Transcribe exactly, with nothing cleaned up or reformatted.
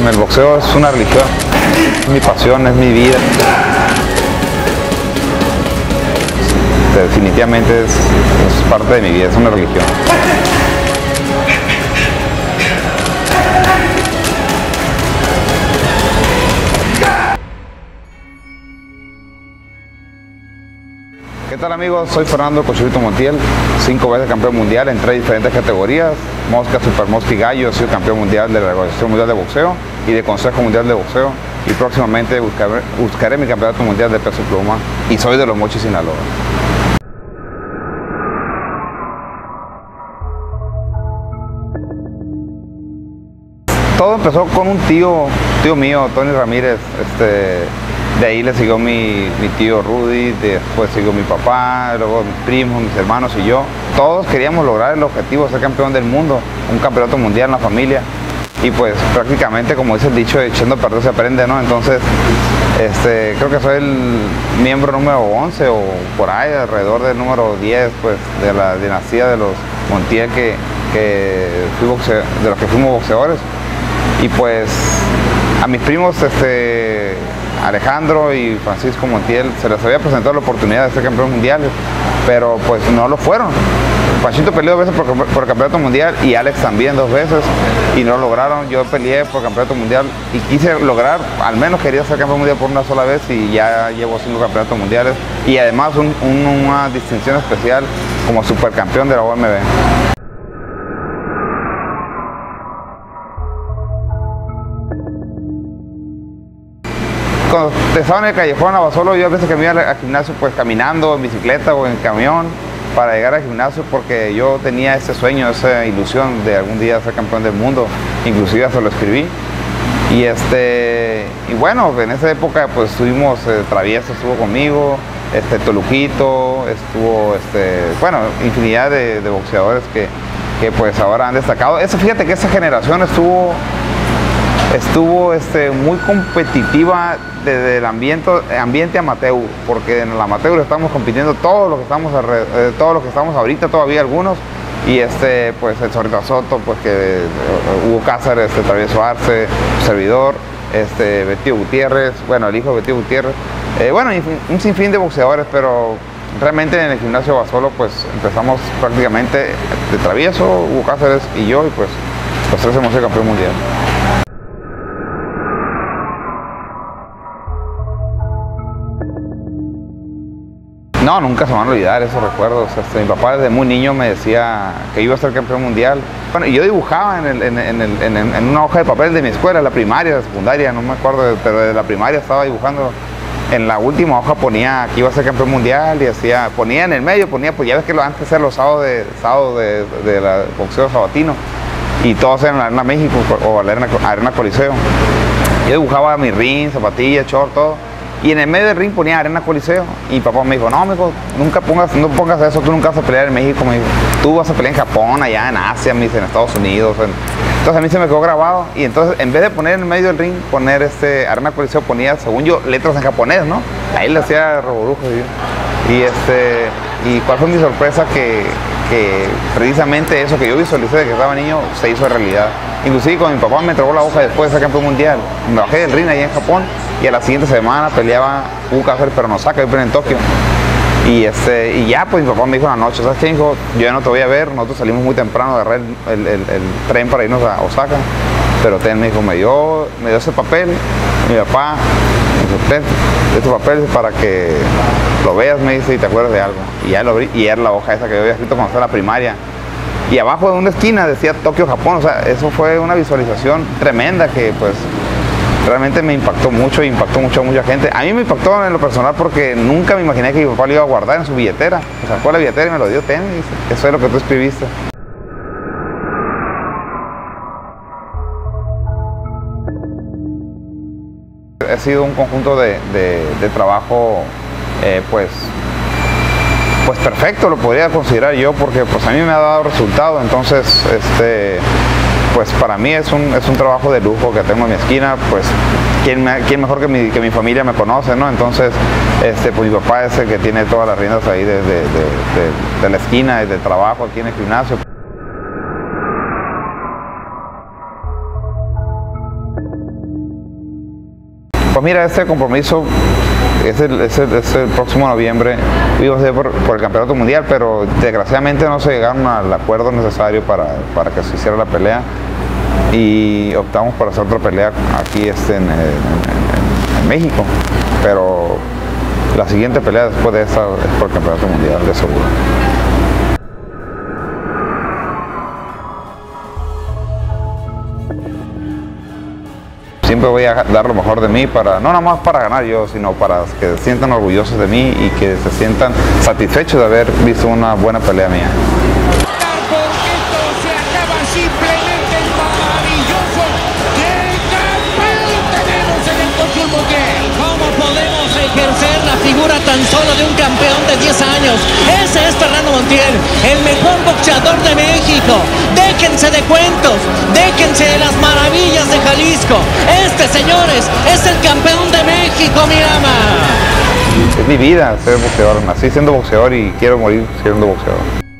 El boxeo es una religión, es mi pasión, es mi vida. Definitivamente es, es parte de mi vida, es una religión. ¿Qué tal amigos? Soy Fernando Cochelito Montiel, cinco veces campeón mundial en tres diferentes categorías, mosca, super mosca y gallo. He sido campeón mundial de la Organización Mundial de Boxeo y de Consejo Mundial de Boxeo, y próximamente buscaré, buscaré mi campeonato mundial de peso pluma, y soy de Los Mochis, Sinaloa. Todo empezó con un tío, tío mío, Tony Ramírez. Este, de ahí le siguió mi, mi tío Rudy, después siguió mi papá, luego mis primos, mis hermanos y yo. Todos queríamos lograr el objetivo de ser campeón del mundo, un campeonato mundial en la familia. Y pues prácticamente, como dice el dicho, echando a perder se aprende, ¿no? Entonces, este, creo que soy el miembro número once o por ahí, alrededor del número diez, pues, de la dinastía de los Montiel, que, que fui boxeo, de los que fuimos boxeadores. Y pues a mis primos, este, Alejandro y Francisco Montiel, se les había presentado la oportunidad de ser campeones mundiales, pero pues no lo fueron. Panchito peleó dos veces por, por el campeonato mundial y Alex también dos veces, y no lo lograron. Yo peleé por el campeonato mundial y quise lograr, al menos quería ser campeón mundial por una sola vez, y ya llevo cinco campeonatos mundiales y además un, un, una distinción especial como supercampeón de la O M B. Cuando estaba en el callejón Abasolo, yo a veces que me iba al gimnasio pues caminando, en bicicleta o en camión para llegar al gimnasio, porque yo tenía ese sueño, esa ilusión de algún día ser campeón del mundo. Inclusive hasta lo escribí. Y este y bueno, en esa época pues estuvimos, eh, Travieso estuvo conmigo, este Toluquito, estuvo, este, bueno, infinidad de, de boxeadores que, que pues ahora han destacado. Eso, fíjate que esa generación estuvo estuvo este, muy competitiva desde el ambiente, ambiente amateur, porque en el amateur estamos compitiendo todos los que estamos eh, todos los que estamos ahorita, todavía algunos, y este pues el Zorrito Soto, pues que eh, Hugo Cáceres, este, Travieso Arce, servidor, este Betío Gutiérrez, bueno, el hijo de Betío Gutiérrez, eh, bueno, un sinfín de boxeadores, pero realmente en el gimnasio Abasolo pues empezamos prácticamente de Travieso, Hugo Cáceres y yo, y pues los tres hemos sido campeón mundial. No, nunca se me van a olvidar esos recuerdos. Este, mi papá desde muy niño me decía que iba a ser campeón mundial. Bueno, y yo dibujaba en, el, en, en, el, en, en una hoja de papel de mi escuela, la primaria, la secundaria, no me acuerdo, pero de la primaria estaba dibujando. En la última hoja ponía que iba a ser campeón mundial y hacía, ponía en el medio, ponía, pues ya ves que lo, antes era los sábados de, sábado de, de la boxeo sabatino, y todos eran la Arena México o la Arena, Arena Coliseo. Yo dibujaba mi ring, zapatillas, short, todo. Y en el medio del ring ponía Arena Coliseo. Y papá me dijo, no, mijo, nunca pongas, no pongas eso, tú nunca vas a pelear en México, me dijo. Tú vas a pelear en Japón, allá en Asia, me dice, en Estados Unidos. En... Entonces a mí se me quedó grabado. Y entonces, en vez de poner en el medio del ring, poner este Arena Coliseo, ponía, según yo, letras en japonés, ¿no? Ahí le hacía revolujo yo. Y este, y cuál fue mi sorpresa, que, que precisamente eso que yo visualicé de que estaba niño se hizo realidad. Inclusive cuando mi papá me entregó la hoja después de ser campeón mundial, me bajé del ring allá en Japón, y a la siguiente semana peleaba Hugo Cáceres, pero en Osaka, yo en Tokio. Y, este, y ya, pues mi papá me dijo una noche, ¿sabes qué, hijo? Yo ya no te voy a ver, nosotros salimos muy temprano, agarré el, el, el, el tren para irnos a Osaka, pero ten, me dijo, me dio, me dio ese papel, mi papá, me dijo, ten, este papel para que lo veas, me dice, y te acuerdas de algo. Y ya lo abrí, y era la hoja esa que yo había escrito cuando estaba en la primaria. Y abajo de una esquina decía Tokio, Japón. O sea, eso fue una visualización tremenda que pues realmente me impactó mucho, impactó mucho a mucha gente. A mí me impactó en lo personal porque nunca me imaginé que mi papá lo iba a guardar en su billetera. O sea, sacó la billetera y me lo dio, ten, y dice, eso es lo que tú escribiste. Ha sido un conjunto de, de, de trabajo eh, pues pues perfecto, lo podría considerar yo, porque pues a mí me ha dado resultado. Entonces este pues para mí es un, es un trabajo de lujo que tengo en mi esquina. Pues quién, me, quién mejor que mi, que mi familia me conoce, ¿no? Entonces este pues mi papá es el que tiene todas las riendas ahí de, de, de, de, de la esquina y del trabajo aquí en el gimnasio. Pues mira, este compromiso es el, es el, es el próximo noviembre, iba a ser por, por el campeonato mundial, pero desgraciadamente no se llegaron al acuerdo necesario para, para que se hiciera la pelea y optamos por hacer otra pelea aquí este, en, en, en, en México, pero la siguiente pelea después de esta es por el campeonato mundial, de seguro. Siempre voy a dar lo mejor de mí, para, no nada más para ganar yo, sino para que se sientan orgullosos de mí y que se sientan satisfechos de haber visto una buena pelea mía. Porque esto se acaba simplemente maravilloso. ¡Qué campeón tenemos en el Consul Mundial! ¿Cómo podemos ejercer la figura tan solo de un campeón de diez años? Ese es Fernando Montiel, el mejor boxeador de México. Déjense de cuentos, déjense de las maravillas de Jalisco. Este, señores, es el campeón de México, mi ama. Es mi vida ser boxeador, nací siendo boxeador y quiero morir siendo boxeador.